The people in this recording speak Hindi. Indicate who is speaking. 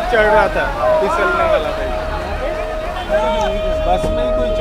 Speaker 1: चढ़ रहा था, फिसलने वाला था। बस में ही कोई